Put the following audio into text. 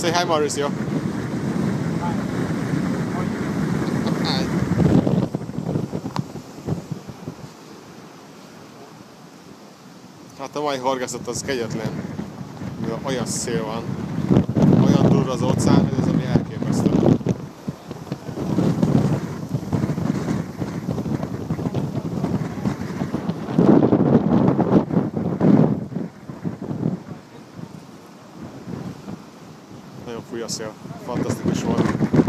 Say hi, Mauricio. Hi. Hát a mai horgászat az kegyetlen, mivel olyan szél van, olyan durva az óceán, hogy ez ami elképesztő. Nagyon fúj a szél, fantasztikus volt.